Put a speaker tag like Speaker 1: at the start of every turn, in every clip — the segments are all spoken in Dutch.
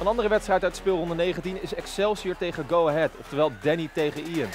Speaker 1: Een andere wedstrijd uit speelronde 19 is Excelsior tegen Go Ahead, oftewel Danny tegen Ian.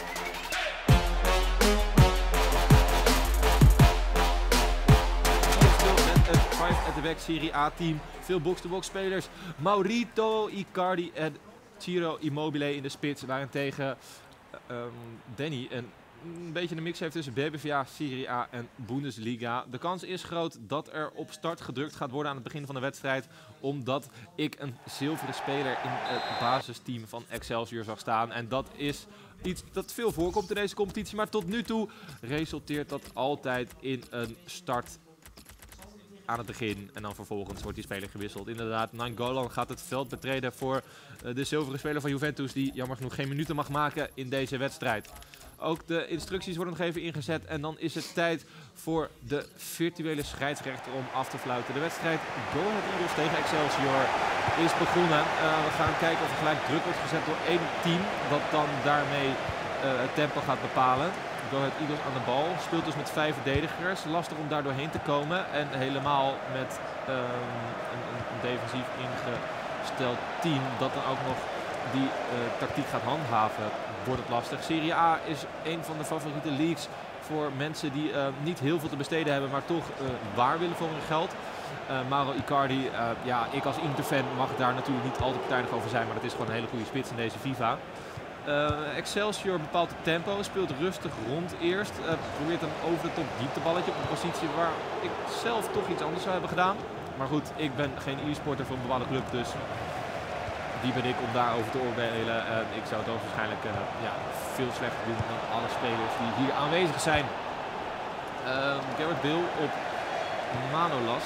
Speaker 1: Het 5 at the back Serie A team, veel box-to-box spelers. Maurito Icardi en Ciro Immobile in de spits, daarentegen Danny een beetje een mix heeft tussen BBVA, Serie A en Bundesliga. De kans is groot dat er op start gedrukt gaat worden aan het begin van de wedstrijd, omdat ik een zilveren speler in het basisteam van Excelsior zag staan. En dat is iets dat veel voorkomt in deze competitie, maar tot nu toe resulteert dat altijd in een start aan het begin en dan vervolgens wordt die speler gewisseld. Inderdaad, Nainggolan gaat het veld betreden voor de zilveren speler van Juventus, die jammer genoeg geen minuten mag maken in deze wedstrijd. Ook de instructies worden nog even ingezet en dan is het tijd voor de virtuele scheidsrechter om af te fluiten. De wedstrijd Go Ahead Eagles tegen Excelsior is begonnen. We gaan kijken of er gelijk druk wordt gezet door één team dat dan daarmee het tempo gaat bepalen. Go Ahead Eagles aan de bal, speelt dus met 5 verdedigers. Lastig om daar doorheen te komen en helemaal met een defensief ingesteld team dat dan ook nog die tactiek gaat handhaven, wordt het lastig. Serie A is een van de favoriete leagues voor mensen die niet heel veel te besteden hebben, maar toch waar willen voor hun geld. Mauro Icardi, ja, ik als Inter-fan mag daar natuurlijk niet altijd partijdig over zijn, maar dat is gewoon een hele goede spits in deze FIFA. Excelsior bepaalt het tempo, speelt rustig rond eerst, probeert een over de top diepteballetje op een positie waar ik zelf toch iets anders zou hebben gedaan. Maar goed, ik ben geen e-sporter van een bepaalde club, dus wie ben ik om daarover te oordelen. Ik zou het waarschijnlijk ja, veel slechter doen dan alle spelers die hier aanwezig zijn. Gareth Bale op Manolas.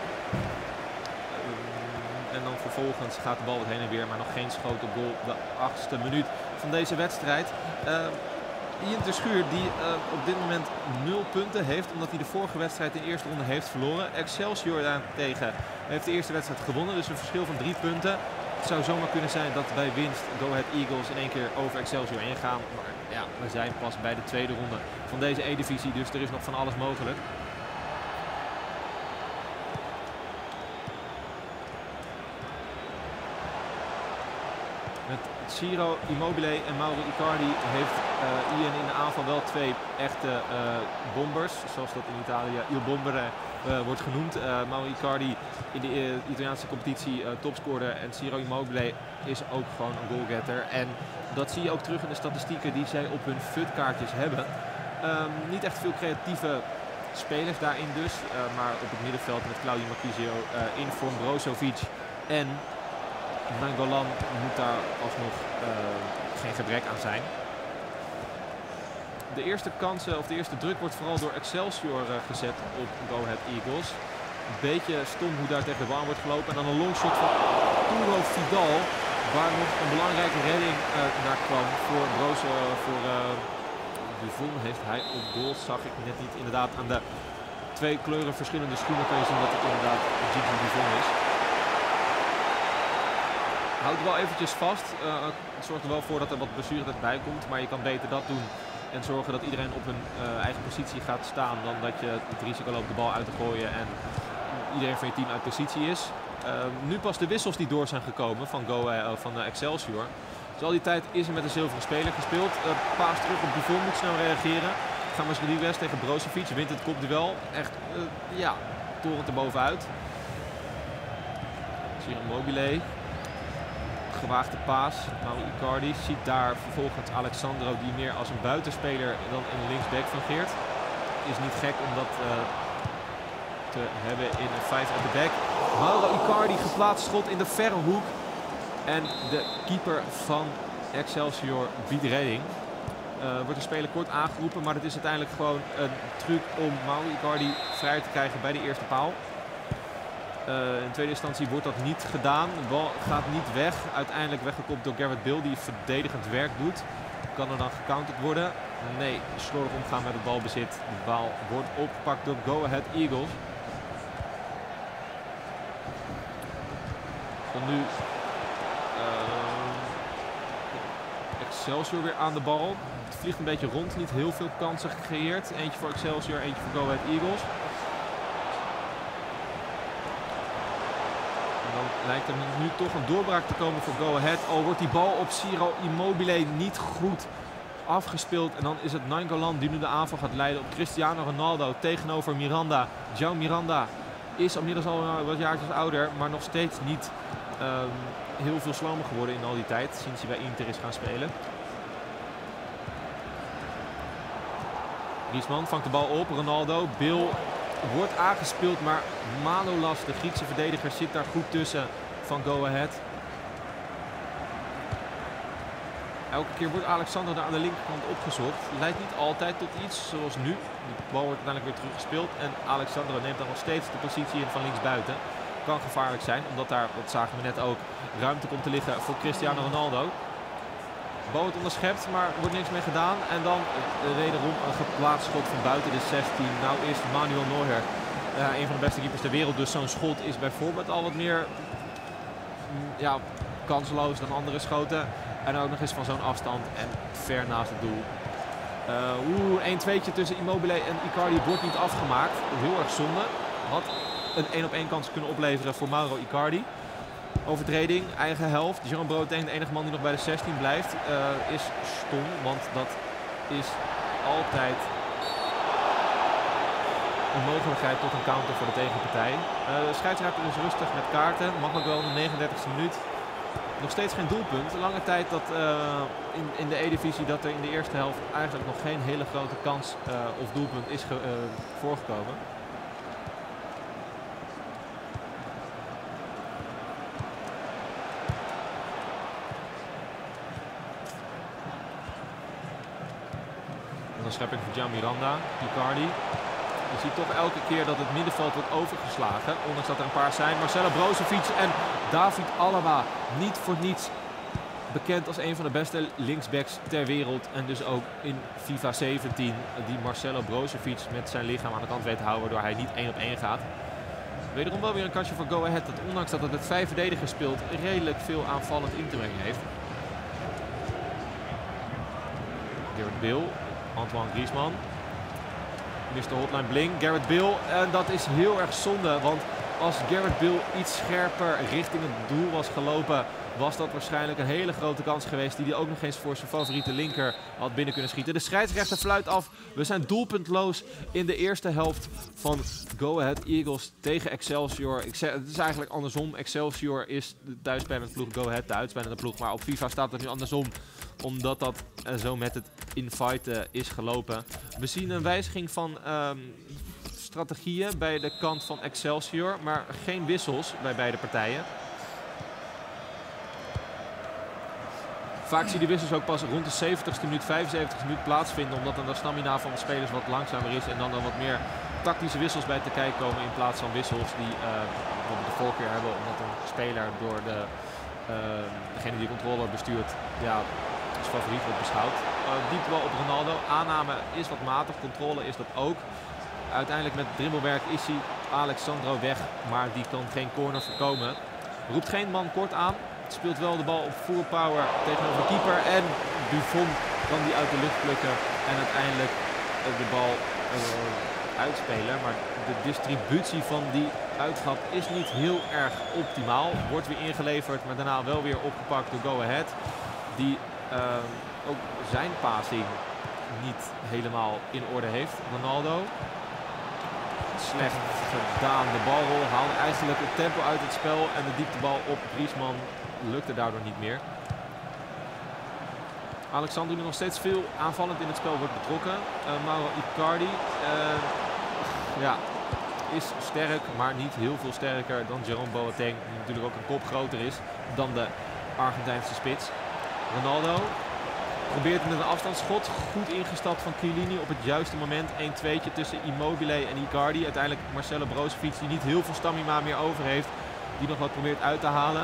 Speaker 1: En dan vervolgens gaat de bal wat heen en weer, maar nog geen schoten goal op de 8e minuut van deze wedstrijd. Ian Terschuur die op dit moment 0 punten heeft, omdat hij de vorige wedstrijd in de eerste ronde heeft verloren. Excelsior daarentegen heeft de eerste wedstrijd gewonnen, dus een verschil van 3 punten. Het zou zomaar kunnen zijn dat bij winst Go Ahead Eagles in één keer over Excelsior heen gaan. Maar ja, we zijn pas bij de tweede ronde van deze E-divisie, dus er is nog van alles mogelijk. Met Ciro Immobile en Mauro Icardi heeft Ian in de aanval wel 2 echte bombers, zoals dat in Italië Il Bombere wordt genoemd. Mauro Icardi in de Italiaanse competitie topscorer en Ciro Immobile is ook gewoon een goalgetter. En dat zie je ook terug in de statistieken die zij op hun FUT-kaartjes hebben. Niet echt veel creatieve spelers daarin dus, maar op het middenveld met Claudio Marchisio, Inform, Brozovic en Nainggolan moet daar alsnog geen gebrek aan zijn. De eerste kansen, of de eerste druk wordt vooral door Excelsior gezet op Go Ahead Eagles. Een beetje stom hoe daar tegen de bal wordt gelopen. En dan een longshot van Arturo Vidal, waar nog een belangrijke redding naar kwam voor Buffon heeft hij op goal, zag ik net niet. Inderdaad, aan de 2 kleuren verschillende schoenen kan je zien dat het inderdaad Gigi Buffon is. Houd het wel eventjes vast. Het zorgt er wel voor dat er wat blessuretijd bij komt, maar je kan beter dat doen en zorgen dat iedereen op hun eigen positie gaat staan dan dat je het risico loopt de bal uit te gooien en iedereen van je team uit positie is. Nu pas de wissels die door zijn gekomen van Excelsior. Dus al die tijd is er met een zilveren speler gespeeld. Paas terug op Buffon, moet snel reageren. James Rodriguez tegen Brozovic, wint het kopduel. Echt, ja, torent er bovenuit. Ciro Immobile. Gewaagde paas. Mauro Icardi ziet daar vervolgens Alexandro, die meer als een buitenspeler dan een linksback fungeert. Is niet gek om dat te hebben in een 5 at the back. Mauro Icardi geplaatst schot in de verre hoek. En de keeper van Excelsior biedt redding. Wordt de speler kort aangeroepen, maar het is uiteindelijk gewoon een truc om Mauro Icardi vrij te krijgen bij de eerste paal. In tweede instantie wordt dat niet gedaan. De bal gaat niet weg. Uiteindelijk weggekopt door Gareth Bale, die verdedigend werk doet. Kan er dan gecounterd worden? Nee, slordig omgaan met het balbezit. De bal wordt opgepakt door Go Ahead Eagles. Dan nu Excelsior weer aan de bal. Het vliegt een beetje rond, niet heel veel kansen gecreëerd. Eentje voor Excelsior, eentje voor Go Ahead Eagles. En dan lijkt er nu toch een doorbraak te komen voor Go Ahead. Al wordt die bal op Ciro Immobile niet goed afgespeeld. En dan is het Nainggolan die nu de aanval gaat leiden op Cristiano Ronaldo tegenover Miranda. João Miranda is inmiddels al wat jaartjes ouder, maar nog steeds niet heel veel slomer geworden in al die tijd. Sinds hij bij Inter is gaan spelen. Griezmann vangt de bal op. Ronaldo. Bill wordt aangespeeld, maar Manolas, de Griekse verdediger, zit daar goed tussen van Go Ahead. Elke keer wordt Alexander daar aan de linkerkant opgezocht. Leidt niet altijd tot iets, zoals nu. De bal wordt uiteindelijk weer teruggespeeld. En Alexander neemt dan nog steeds de positie in van linksbuiten. Kan gevaarlijk zijn, omdat daar, dat zagen we net ook, ruimte komt te liggen voor Cristiano Ronaldo. De bal wordt onderschept, maar er wordt niks mee gedaan. En dan wederom een geplaatst schot van buiten de 16. Nou is Manuel Neuer een van de beste keepers ter wereld. Dus zo'n schot is bijvoorbeeld al wat meer kansloos dan andere schoten. En ook nog eens van zo'n afstand en ver naast het doel. 1-2'tje tussen Immobile en Icardi wordt niet afgemaakt. Heel erg zonde. Had een 1-op-1 kans kunnen opleveren voor Mauro Icardi. Overtreding, eigen helft. Jerome Boateng, de enige man die nog bij de 16 blijft, is stom. Want dat is altijd een mogelijkheid tot een counter voor de tegenpartij. De scheidsrechter is rustig met kaarten. Mag ook wel in de 39e minuut. Nog steeds geen doelpunt. Lange tijd dat in de E-divisie dat er in de eerste helft eigenlijk nog geen hele grote kans of doelpunt is voorgekomen. En dan schepping voor João Miranda, Icardi. Je ziet toch elke keer dat het middenveld wordt overgeslagen. Ondanks dat er een paar zijn. Marcelo Brozovic en David Alaba. Niet voor niets bekend als een van de beste linksbacks ter wereld. En dus ook in FIFA 17 die Marcelo Brozovic met zijn lichaam aan de kant weet te houden. Waardoor hij niet 1-op-1 gaat. Wederom wel weer een kansje voor Go Ahead. Dat ondanks dat het met 5 verdedigers speelt, redelijk veel aanvallend in te brengen heeft. Gareth Bale, Antoine Griezmann. Mr. Hotline Bling, Gareth Bale. En dat is heel erg zonde, want als Gareth Bale iets scherper richting het doel was gelopen, was dat waarschijnlijk een hele grote kans geweest die hij ook nog eens voor zijn favoriete linker had binnen kunnen schieten. De scheidsrechter fluit af. We zijn doelpuntloos in de eerste helft van Go Ahead Eagles tegen Excelsior. Het is eigenlijk andersom. Excelsior is de thuisspelende ploeg, Go Ahead de uitspelende ploeg. Maar op FIFA staat het nu andersom, omdat dat zo met het infighten is gelopen. We zien een wijziging van strategieën bij de kant van Excelsior, maar geen wissels bij beide partijen. Vaak zie je de wissels ook pas rond de 70ste minuut, 75ste minuut plaatsvinden, omdat dan de stamina van de spelers wat langzamer is en dan wat meer tactische wissels bij te kijken komen in plaats van wissels die bijvoorbeeld de voorkeur hebben, omdat een speler door degene die de controle bestuurt, als favoriet wordt beschouwd. Dieptebal op Ronaldo, aanname is wat matig, controle is dat ook. Uiteindelijk met dribbelwerk is hij Alexandro weg, maar die kan geen corner voorkomen. Roept geen man kort aan. Speelt wel de bal op full power tegenover de keeper. En Buffon kan die uit de lucht plukken. En uiteindelijk de bal uitspelen. Maar de distributie van die uittrap is niet heel erg optimaal. Wordt weer ingeleverd, maar daarna wel weer opgepakt door Go Ahead. Die ook zijn passing niet helemaal in orde heeft. Ronaldo. Slecht gedaan. De balrol haalde eigenlijk het tempo uit het spel. En de dieptebal op Griezmann lukte daardoor niet meer. Alexander nu nog steeds veel aanvallend in het spel wordt betrokken. Mauro Icardi is sterk, maar niet heel veel sterker dan Jerome Boateng. Die natuurlijk ook een kop groter is dan de Argentijnse spits. Ronaldo probeert met een afstandsschot. Goed ingestapt van Chiellini op het juiste moment. 1-2'tje tussen Immobile en Icardi. Uiteindelijk Marcelo Brozovic, die niet heel veel stamina meer over heeft. Die nog wat probeert uit te halen.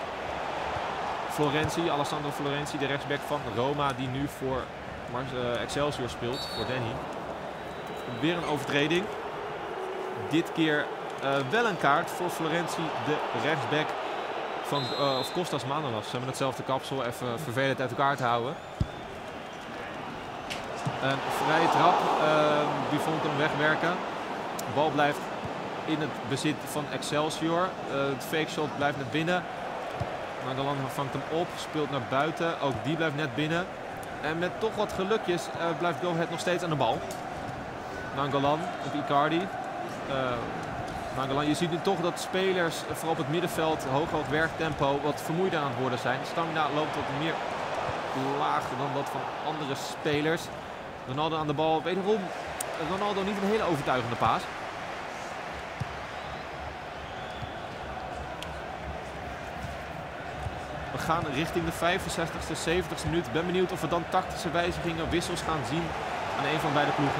Speaker 1: Alessandro Florenzi, de rechtsback van Roma, die nu voor Excelsior speelt, voor Danny. Weer een overtreding. Dit keer wel een kaart voor Florenzi, de rechtsback van Kostas Manolas. Ze hebben hetzelfde kapsel, even vervelend uit elkaar te houden. Een vrije trap, Buffon kan hem wegwerken. De bal blijft in het bezit van Excelsior. Het fake shot blijft net binnen. Nangolan vangt hem op, speelt naar buiten. Ook die blijft net binnen. En met toch wat gelukjes blijft Go Ahead nog steeds aan de bal. Nangolan op Icardi. Nangolan, je ziet nu toch dat spelers, vooral op het middenveld, hoog werktempo, wat vermoeider aan het worden zijn. Stamina loopt wat meer lager dan dat van andere spelers. Ronaldo aan de bal. Wederom, Ronaldo niet een hele overtuigende paas. We gaan richting de 65e, 70e minuut. Ik ben benieuwd of we dan tactische wijzigingen, wissels gaan zien aan een van beide ploegen.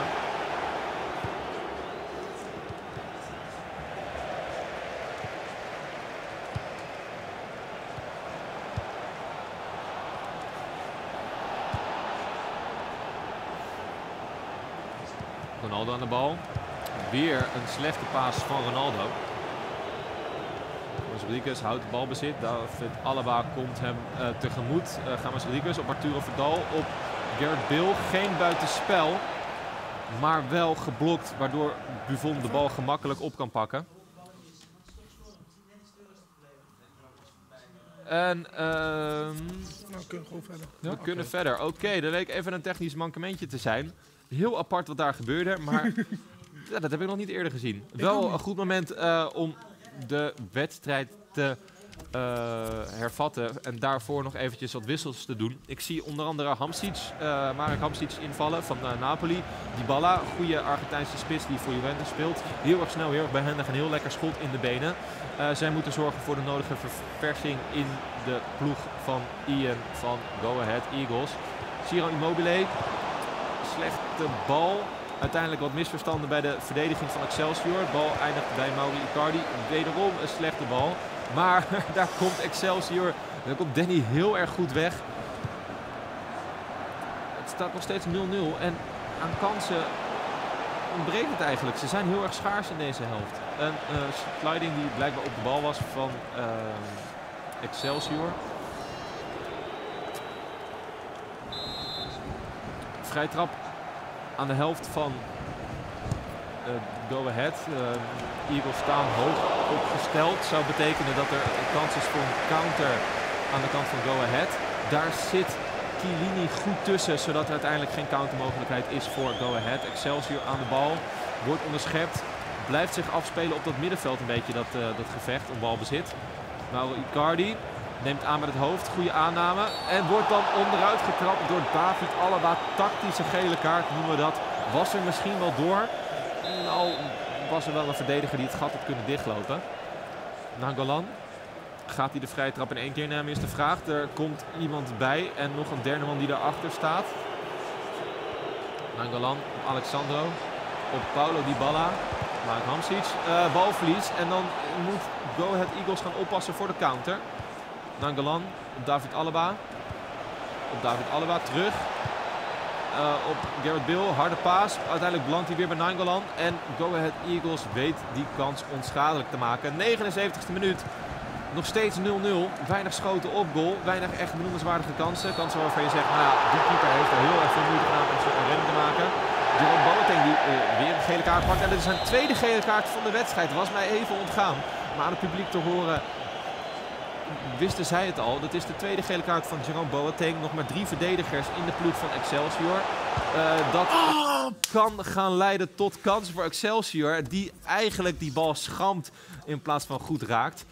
Speaker 1: Ronaldo aan de bal. Weer een slechte paas van Ronaldo. Rodriguez houdt de balbezit. David Alaba komt hem tegemoet. James Rodriguez op Arturo Vidal. Op Gareth Bale. Geen buitenspel. Maar wel geblokt. Waardoor Buffon de bal gemakkelijk op kan pakken. En
Speaker 2: we kunnen gewoon verder.
Speaker 1: We kunnen verder. Oké, er leek even een technisch mankementje te zijn. Heel apart wat daar gebeurde, maar ja, dat heb ik nog niet eerder gezien. Wel een goed moment om de wedstrijd te hervatten en daarvoor nog eventjes wat wissels te doen. Ik zie onder andere Marek Hamsic invallen van Napoli. Dybala, goede Argentijnse spits die voor Juventus speelt. Heel erg snel, heel erg behendig en heel lekker schot in de benen. Zij moeten zorgen voor de nodige verversing in de ploeg van Ian van Go Ahead Eagles. Ciro Immobile. Slechte bal. Uiteindelijk wat misverstanden bij de verdediging van Excelsior. De bal eindigt bij Mauri Icardi. Wederom een slechte bal. Maar daar komt Excelsior. Daar komt Danny heel erg goed weg. Het staat nog steeds 0-0. En aan kansen ontbreekt het eigenlijk. Ze zijn heel erg schaars in deze helft. Een sliding die blijkbaar op de bal was van Excelsior. Vrije trap aan de helft van Go Ahead. Eagles staan hoog opgesteld. Zou betekenen dat er een kans is voor een counter aan de kant van Go Ahead. Daar zit Chiellini goed tussen, zodat er uiteindelijk geen countermogelijkheid is voor Go Ahead. Excelsior aan de bal, wordt onderschept. Blijft zich afspelen op dat middenveld een beetje dat gevecht om balbezit. Mauro Icardi neemt aan met het hoofd, goede aanname. En wordt dan onderuit getrapt door David Alaba. Tactische gele kaart noemen we dat. Was er misschien wel door. Nou, was er wel een verdediger die het gat had kunnen dichtlopen. Nangolan. Gaat hij de vrije trap in één keer nemen is de vraag. Er komt iemand bij en nog een derde man die daarachter staat. Nangolan op Alexandro. Op Paulo Dybala. Marek Hamsic. Balverlies. En dan moet Go Ahead Eagles gaan oppassen voor de counter. Nangolan op David Alaba. Op David Alaba terug. Op Gareth Bale. Harde paas. Uiteindelijk belandt hij weer bij Nangolan. En Go Ahead Eagles weet die kans onschadelijk te maken. 79e minuut. Nog steeds 0-0. Weinig schoten op goal. Weinig echt benoemenswaardige kansen. Kansen waarvan je zegt, nou ja, die keeper heeft er heel erg veel moeite gedaan om zo'n redding te maken. Jerome Boateng die weer een gele kaart pakt. En dit is zijn tweede gele kaart van de wedstrijd. Was mij even ontgaan. Maar aan het publiek te horen wisten zij het al. Dat is de tweede gele kaart van Jerome Boateng. Nog maar 3 verdedigers in de ploeg van Excelsior. Dat kan gaan leiden tot kansen voor Excelsior. Die eigenlijk die bal schampt in plaats van goed raakt.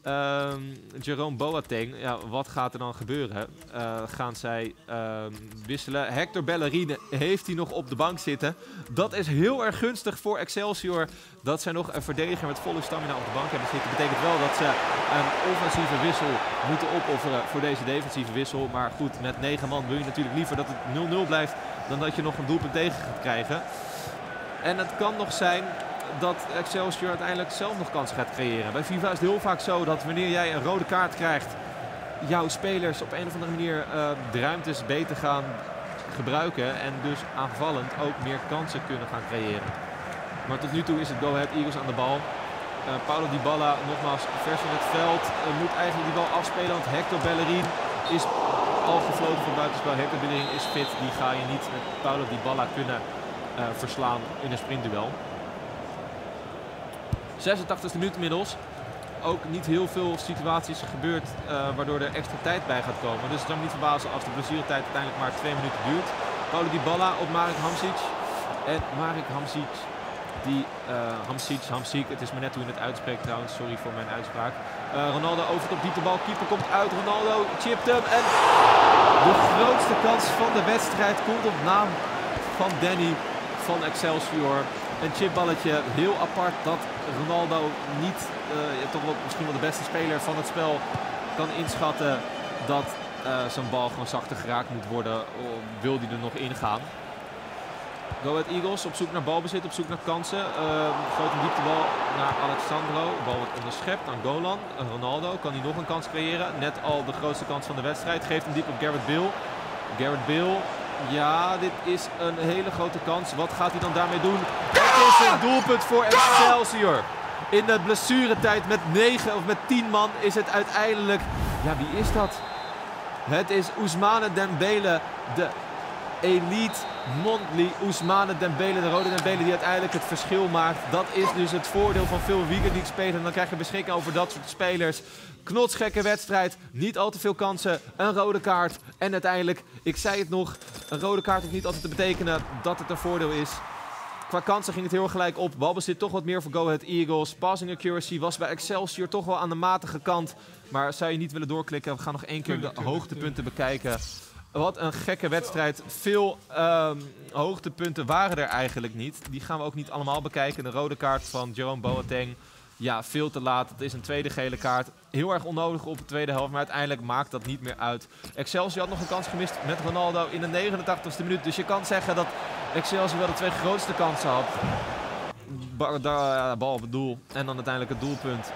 Speaker 1: Jerome Boateng, ja, wat gaat er dan gebeuren? Gaan zij wisselen? Hector Bellerin heeft hij nog op de bank zitten. Dat is heel erg gunstig voor Excelsior. Dat zij nog een verdediger met volle stamina op de bank hebben zitten. Betekent wel dat ze een offensieve wissel moeten opofferen voor deze defensieve wissel. Maar goed, met 9 man wil je natuurlijk liever dat het 0-0 blijft dan dat je nog een doelpunt tegen gaat krijgen. En het kan nog zijn dat Excelsior uiteindelijk zelf nog kansen gaat creëren. Bij FIFA is het heel vaak zo dat wanneer jij een rode kaart krijgt, jouw spelers op een of andere manier de ruimtes beter gaan gebruiken en dus aanvallend ook meer kansen kunnen gaan creëren. Maar tot nu toe is het Go Ahead Eagles aan de bal. Paulo Dybala nogmaals vers in het veld. Moet eigenlijk die bal afspelen, want Hector Bellerin is al gefloten voor buitenspel. Hector Bellerin is fit, die ga je niet met Paulo Dybala kunnen verslaan in een sprintduel. 86e minuut inmiddels. Ook niet heel veel situaties gebeurd waardoor er extra tijd bij gaat komen. Dus het zou me niet verbazen als de blessuretijd uiteindelijk maar 2 minuten duurt. Paulo Dybala op Marek Hamšík. En Marek Hamšík, Hamšík, het is maar net hoe je het uitspreekt trouwens, sorry voor mijn uitspraak. Ronaldo over op dieptebal, keeper komt uit, Ronaldo chipt hem en de grootste kans van de wedstrijd komt op naam van Danny van Excelsior. Een chipballetje, heel apart dat Ronaldo niet, toch wel misschien wel de beste speler van het spel, kan inschatten dat zo'n bal gewoon zachter geraakt moet worden, wil hij er nog ingaan. Go Ahead Eagles op zoek naar balbezit, op zoek naar kansen. Grote dieptebal naar Alexandro. Bal wordt onderschept aan Golan. Ronaldo, kan hij nog een kans creëren? Net al de grootste kans van de wedstrijd. Geeft hem diep op Gareth Bale. Gareth Bale, ja, dit is een hele grote kans. Wat gaat hij dan daarmee doen? Het is een doelpunt voor Excelsior. In de blessuretijd met 9 of met 10 man is het uiteindelijk... Ja, wie is dat? Het is Ousmane Dembele, de elite Monthly Ousmane Dembele, de rode Dembele die uiteindelijk het verschil maakt. Dat is dus het voordeel van veel Weekend League spelen. En dan krijg je beschikking over dat soort spelers. Knotsgekke wedstrijd, niet al te veel kansen, een rode kaart. En uiteindelijk, ik zei het nog, een rode kaart hoeft niet altijd te betekenen dat het een voordeel is. Qua kansen ging het heel gelijk op. Balbezit toch wat meer voor Go Ahead Eagles. Passing accuracy was bij Excelsior toch wel aan de matige kant. Maar zou je niet willen doorklikken? We gaan nog één keer de hoogtepunten bekijken. Wat een gekke wedstrijd. Veel hoogtepunten waren er eigenlijk niet. Die gaan we ook niet allemaal bekijken. De rode kaart van Jerome Boateng. Ja, veel te laat. Het is een tweede gele kaart. Heel erg onnodig op de tweede helft. Maar uiteindelijk maakt dat niet meer uit. Excelsior had nog een kans gemist met Ronaldo in de 89e minuut. Dus je kan zeggen dat Excelsior wel de 2 grootste kansen had. Bal op het doel. En dan uiteindelijk het doelpunt.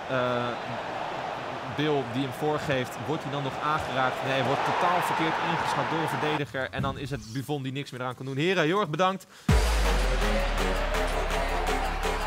Speaker 1: Bill die hem voorgeeft, wordt hij dan nog aangeraakt? Nee, hij wordt totaal verkeerd ingeschat door een verdediger. En dan is het Buffon die niks meer aan kan doen. Heren, heel erg bedankt.